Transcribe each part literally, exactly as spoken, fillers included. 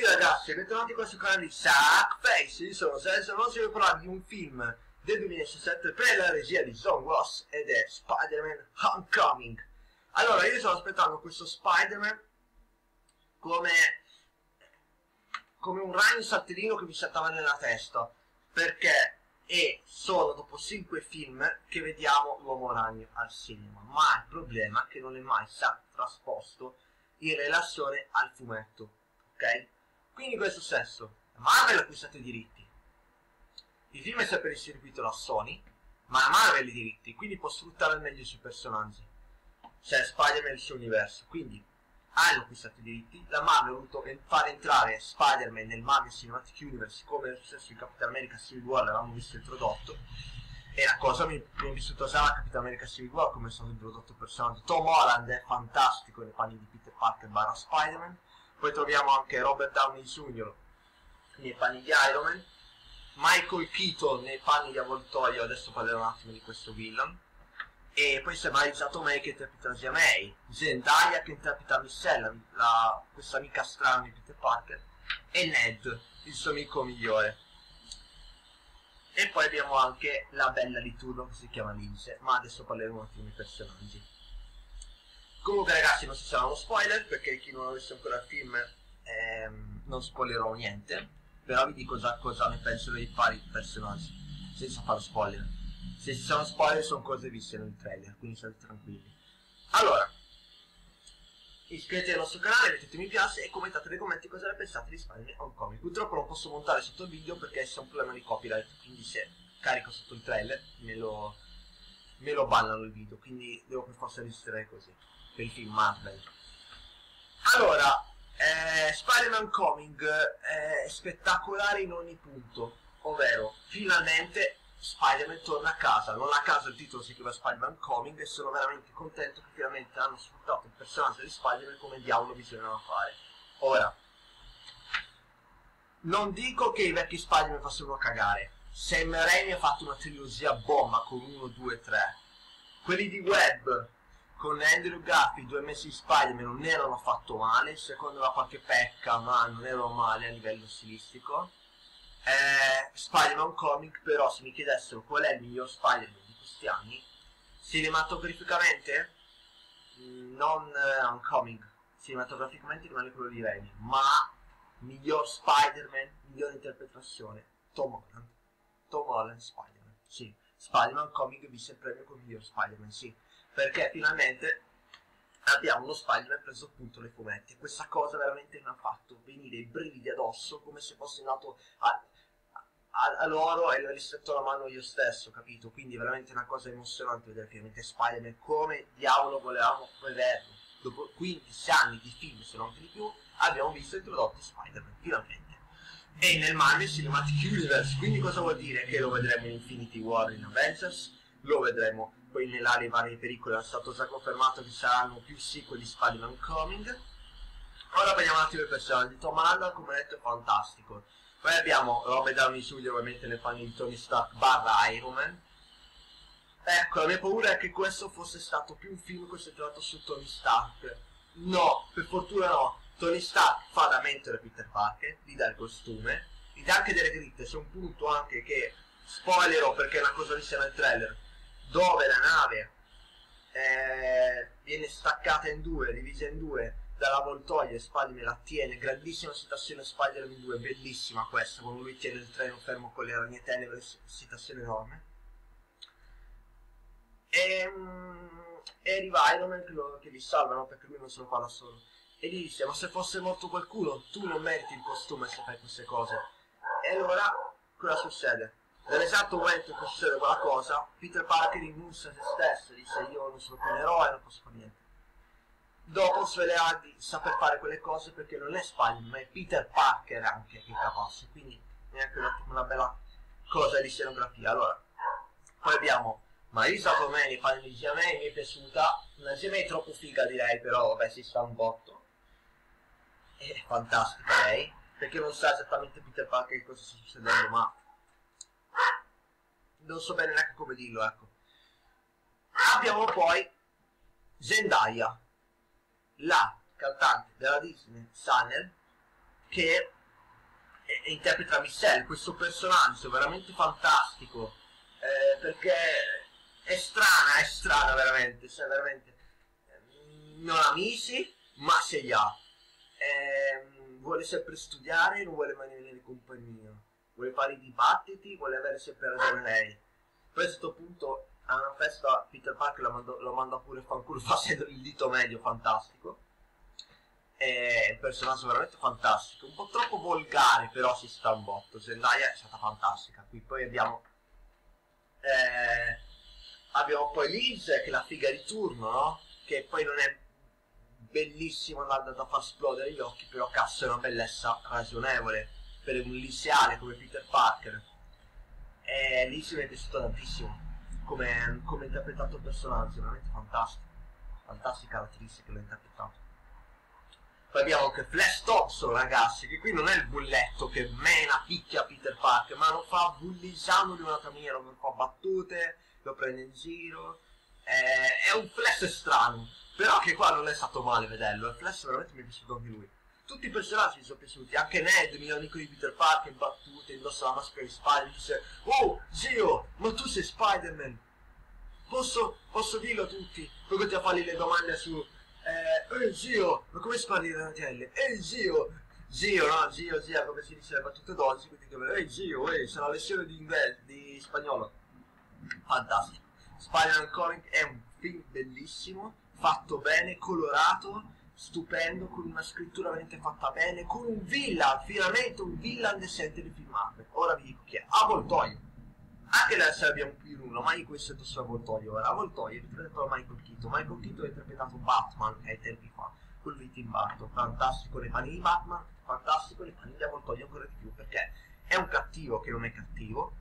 tutti ragazzi e bentornati qua sul canale di Suckface. Io sono Senso, non si vuole parlare di un film del duemiladiciassette per la regia di John Ross ed è Spider-Man Homecoming. Allora, io stavo aspettando questo Spider-Man come come un ragno saltellino che mi saltava nella testa, perché è solo dopo cinque film che vediamo l'uomo ragno al cinema, ma il problema è che non è mai stato trasposto in relazione al fumetto, ok? Quindi in questo senso la Marvel ha acquistato i diritti, il film è sempre distribuito da Sony, ma la Marvel ha i diritti, quindi può sfruttare al meglio i suoi personaggi, cioè Spider-Man e il suo universo. Quindi hanno acquistato i diritti, la Marvel ha voluto far entrare Spider-Man nel Marvel Cinematic Universe, come è successo in Capitan America Civil War, l'avevamo visto introdotto, e la cosa mi, mi è vissuta già la Capitan America Civil War, come è stato introdotto il personaggio. Tom Holland è fantastico nei panni di Peter Parker barra Spider-Man, poi troviamo anche Robert Downey junior nei panni di Iron Man, Michael Keaton nei panni di Avvoltoio, adesso parlerò un attimo di questo villain, e poi si è realizzato May che interpreta Zia May, Zendaya che interpreta Michelle, la, questa amica strana di Peter Parker, e Ned, il suo amico migliore. E poi abbiamo anche la bella di turno che si chiama Lindsay, ma adesso parleremo un attimo dei personaggi. Comunque ragazzi, non si sarà uno spoiler, perché chi non ha visto ancora il film ehm, non spoilerò niente, però vi dico già cosa ne penso dei vari personaggi, senza fare spoiler. Se ci sono spoiler sono cose viste nel trailer, quindi state tranquilli. Allora, iscrivetevi al nostro canale, mettete mi piace e commentate nei commenti cosa ne pensate di Spider-Man Homecoming. Purtroppo non posso montare sotto il video perché c'è un problema di copyright, quindi se carico sotto il trailer me lo, me lo bannano il video, quindi devo per forza registrare così, per i film Marvel. Allora, eh, Spider-Man Homecoming è spettacolare in ogni punto, ovvero finalmente Spider-Man torna a casa. Non a caso il titolo si chiama Spider-Man Homecoming e sono veramente contento che finalmente hanno sfruttato il personaggio di Spider-Man come diavolo bisognava fare. Ora, non dico che i vecchi Spider-Man facevano cagare. Sam Raimi ha fatto una trilogia bomba con uno, due, tre. Quelli di Webb con Andrew Garfield, due mesi di Spider-Man non erano affatto male, secondo me qualche pecca, ma non erano male a livello stilistico. Eh, Spider-Man Comic, però se mi chiedessero qual è il miglior Spider-Man di questi anni, cinematograficamente mh, non eh, un comic, cinematograficamente rimane quello di Raimi, ma miglior Spider-Man, miglior interpretazione, Tom Holland. Tom Holland Spider-Man, sì. Spider-Man Comic vinse il premio con miglior Spider-Man, sì, perché finalmente abbiamo uno Spider-Man preso appunto nei fumetti, e questa cosa veramente mi ha fatto venire i brividi addosso, come se fossi nato a, a, a loro e le ho ristretto la mano io stesso, capito? Quindi veramente una cosa emozionante vedere finalmente Spider-Man come diavolo volevamo vederlo. Dopo quindici anni di film, se non di più, abbiamo visto introdotti Spider-Man, finalmente. E nel Marvel Cinematic Universe, quindi cosa vuol dire? Che lo vedremo in Infinity War, in Avengers, lo vedremo poi nell'area vari pericoli, è stato già confermato che saranno più sequel di Spider-Man Homecoming. Ora vediamo un attimo i personaggi. Tom Holland, come detto, è fantastico. Poi abbiamo Robert Downey junior ovviamente nel panni di Tony Stark barra Iron Man. Ecco, la mia paura è che questo fosse stato più un film concentrato su Tony Stark. No, per fortuna no. Tony Stark fa da mentore a Peter Parker, gli dà il costume, gli dà anche delle dritte. C'è un punto anche che spoilerò perché è una cosa vista nel trailer, dove la nave eh, viene staccata in due, divisa in due dall'avvoltoio e Spider-Man la tiene. Grandissima citazione Spider-Man due, bellissima questa, quando lui tiene il treno fermo con le ragne tenebre, citazione enorme. E, mm, e arriva Iron Man che, lo, che li salva, no? Perché lui non se lo fa da solo, e gli dice: ma se fosse morto qualcuno tu non meriti il costume se fai queste cose. E allora cosa succede? Nell'esatto momento che succede quella cosa, Peter Parker rinuncia a se stesso e dice: io non sono più un eroe, non posso fare niente. Dopo svelerà di saper fare quelle cose perché non è Spider-Man, ma è Peter Parker anche che è capace, quindi neanche una, una bella cosa di scenografia. Allora, poi abbiamo Marisa Tomei, panni di Zia May, mi è piaciuta, una Zia May troppo figa direi, però vabbè, si sta un botto. È fantastica lei, perché non sa esattamente Peter Parker che cosa sta succedendo, ma non so bene neanche come dirlo, ecco. Abbiamo poi Zendaya, la cantante della Disney Channel, che e, e interpreta Michelle, questo personaggio veramente fantastico, eh, perché è strana, è strana veramente, cioè veramente non ha amici, ma se li ha. Eh, vuole sempre studiare, non vuole mai venire in compagnia, vuole fare i dibattiti, vuole avere sempre ragione lei. Poi a questo punto a una festa Peter Parker lo manda, lo manda pure fanculo facendo il dito medio, fantastico. È un personaggio veramente fantastico, un po' troppo volgare, però si sta un botto. Zendaya è stata fantastica. Qui poi abbiamo eh, abbiamo poi Liz, che è la figa di turno, no? Che poi non è bellissima da, da, da far esplodere gli occhi, però cazzo è una bellezza ragionevole per un liceale come Peter Parker. E Liz mi è piaciuto tantissimo come, come ha interpretato il personaggio, veramente fantastico, fantastica l'attrice che l'ha interpretato. Poi abbiamo anche Flash Thompson, ragazzi, che qui non è il bulletto che mena, picchia Peter Parker, ma lo fa bullizzando di un'altra maniera, lo fa battute, lo prende in giro. Eh, è un Flash strano, però che qua non è stato male vederlo, il Flash veramente mi è piaciuto anche lui. Tutti i personaggi mi sono piaciuti, anche Ned, il mio amico di Peter Parker, in battute, indossa la maschera di Spider-Man, dice: "Oh, zio, ma tu sei Spider-Man, posso, posso dirlo a tutti?" Poi continua a fargli le domande su... Eh, eh zio, ma come spari le ragnatele? Eh zio, zio, no, zio, zia, come si dice le battute d'oggi, quindi dove, eh zio, eh, c'è la lezione di inglese, di spagnolo. Fantastico. Spider-Man Comic è un film bellissimo, fatto bene, colorato, stupendo, con una scrittura veramente fatta bene, con un villain, finalmente un villain decente di filmare. Ora vi dico chi è. Avvoltoio. Anche adesso abbiamo più di uno, ma io questo è su Avvoltoio. Ora, Avvoltoio è interpretato da Michael Keaton. Michael Keaton ha interpretato Batman ai tempi fa, quello di Tim Burton. Fantastico nei panni di Batman, fantastico nei panni di Avvoltoio ancora di più, perché è un cattivo che non è cattivo,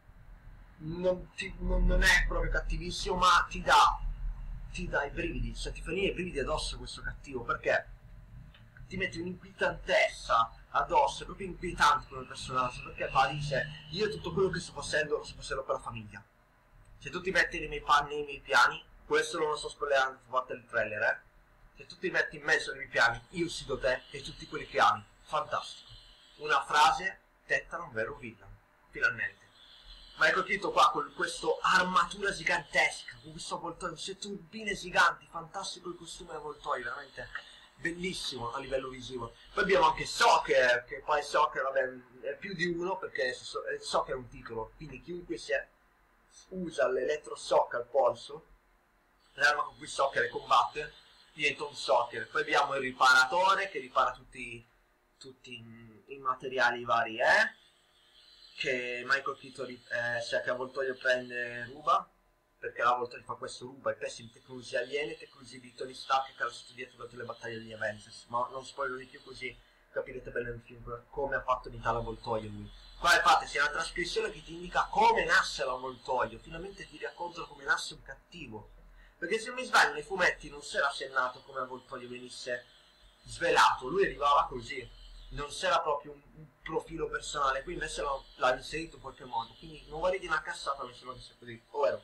non, ti, non, non è proprio cattivissimo, ma ti dà, ti dà i brividi, cioè ti fa venire i brividi addosso questo cattivo, perché ti mette un'inquietantezza addosso, è proprio inquietante come personaggio, perché fa, dice: io tutto quello che sto facendo lo sto facendo per la famiglia. Se tu ti metti nei miei panni, nei miei piani, questo non lo sto spoilerando, fate il trailer, eh. Se tu ti metti in mezzo ai miei piani, io uccido te e tutti quelli che ami. Fantastico. Una frase detta da un vero villain, finalmente. Michael Keaton qua con questa armatura gigantesca, con questo avvoltoio, queste turbine giganti, fantastico il costume avvoltoio, veramente bellissimo a livello visivo. Poi abbiamo anche Soccer, che poi Soccer, vabbè, è più di uno, perché Soccer è un titolo, quindi chiunque si è, usa l'elettroshock al polso, l'arma con cui Soccer combatte, diventa un Soccer. Poi abbiamo il riparatore, che ripara tutti, tutti i materiali vari, eh? Che Michael Keaton, eh, cioè che Avvoltoio prende, ruba, perché Avvoltoio fa questo, ruba i pezzi di tecnologie aliene, tecnologie di Tony Stark che era studiato durante le battaglie degli Avengers, ma non spoilerò di più, così capirete bene nel film come ha fatto di tale Avvoltoio lui. Qua infatti c'è una trascrizione che ti indica come nasce l'Avvoltoio, finalmente ti raccontano come nasce un cattivo, perché se non mi sbaglio nei fumetti non si era accennato come Avvoltoio venisse svelato, lui arrivava così, non c'era proprio un, un profilo personale, qui invece l'ha inserito in qualche modo, quindi non vuole dire una cassata, mi sembra che sia così, ovvero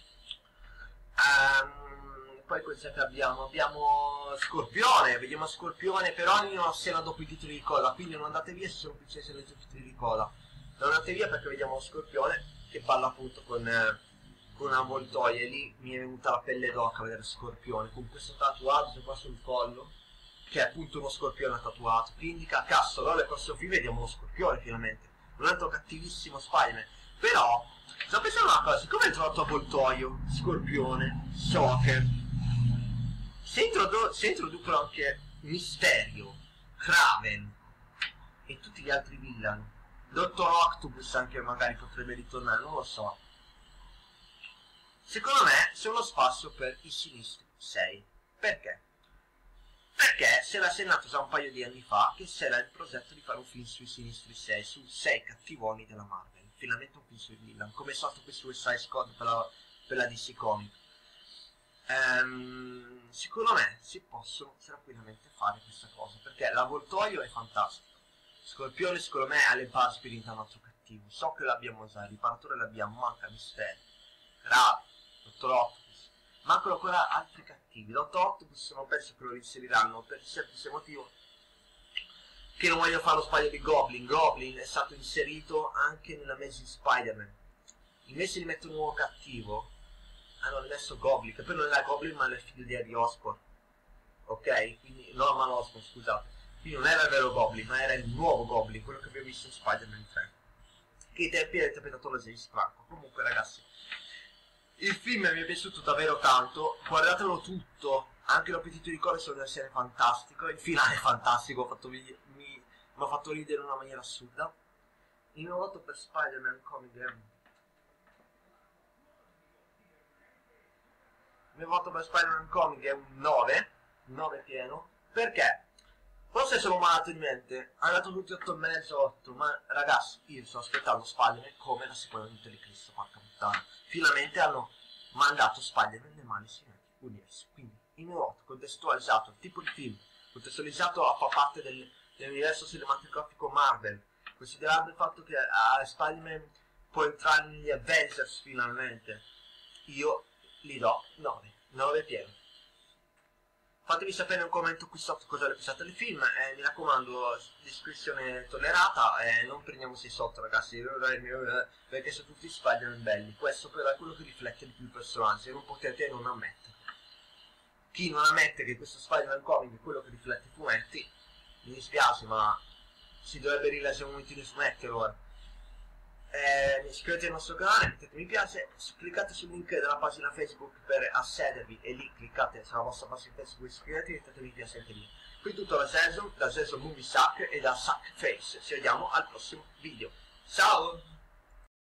um, poi cosa che abbiamo? Abbiamo Scorpione, vediamo Scorpione però in una scena dopo i titoli di coda, quindi non andate via se sono più scene dopo i titoli di coda, non andate via perché vediamo Scorpione che parla appunto con, eh, con Avvoltoio, e lì mi è venuta la pelle d'oca a vedere Scorpione con questo tatuaggio qua sul collo, che è appunto uno scorpione tatuato, che indica, cazzo, allora nel prossimo film vediamo uno scorpione finalmente, un altro cattivissimo Spider-Man. Però, sto pensando una cosa, siccome hai trovato Avvoltoio, Scorpione, Shocker, se, introdu se introducono anche Mysterio, Kraven e tutti gli altri villain, Dottor Octopus anche magari potrebbe ritornare, non lo so. Secondo me c'è uno spazio per i Sinistri sei. Perché? Perché si era accennato già un paio di anni fa che c'era il progetto di fare un film sui Sinistri sei, su sei cattivoni della Marvel, finalmente un film sui villain, come è stato qui su Suicide Squad per la, per la D C Comics. Ehm, secondo me si possono tranquillamente fare questa cosa, perché l'Avvoltoio è fantastico, Scorpione secondo me ha le basi per diventare un altro cattivo, so che l'abbiamo già, il riparatore l'abbiamo, manca Mysterio, Grave, Dottor Octopus, mancano ancora altri cattivi. Dottor Octopus non penso che lo inseriranno per il semplice motivo che non voglio fare lo sbaglio di Goblin. Goblin è stato inserito anche nella Amazing Spider-Man. Invece di mettere un nuovo cattivo, hanno messo Goblin, che poi non era Goblin ma era il figlio di Harry Osborn. Ok? Quindi Norman Osborn, scusate. Quindi non era il vero Goblin, ma era il nuovo Goblin, quello che abbiamo visto in Spider-Man tre. Che ai tempi era interpretato da James Franco. Comunque ragazzi, il film mi è piaciuto davvero tanto, guardatelo tutto, anche l'appetito di cuore sono una serie fantastico, il finale è fantastico, fatto mi, mi ha fatto ridere in una maniera assurda. Il mio voto per Spider-Man Comic è... il mio voto per Spider-Man Comic è un nove, un nove pieno, perché? Forse sono malato di mente, hanno dato tutti otto e mezzo, otto, ma ragazzi, io sto aspettando Spider-Man come la seconda unità di Cristo, porca puttana. Finalmente hanno mandato Spider-Man nelle mani universi. Quindi il mio voto contestualizzato, il tipo di film, contestualizzato a fa parte del, dell'universo cinematografico Marvel, considerando il fatto che uh, Spider-Man può entrare negli Avengers finalmente, io gli do nove, nove pieno. Fatemi sapere in un commento qui sotto cosa ne pensate del film, e mi raccomando, descrizione tollerata, e non prendiamosi sotto ragazzi, perché sono tutti Spider-Man belli. Questo però è quello che riflette di più il personaggio, e non potete non ammettere. Chi non ammette che questo Spider-Man comic è quello che riflette i fumetti, mi dispiace, ma si dovrebbe rileggere un momento dei fumetti allora. Eh, iscrivetevi al nostro canale, mettete mi piace, cliccate sul link della pagina Facebook per accedervi e lì cliccate sulla vostra pagina Facebook, iscrivetevi e mettete mi piace anche lì. Qui tutto da Jason, da Jason Movie Sack e da Sack Face. Ci vediamo al prossimo video. Ciao!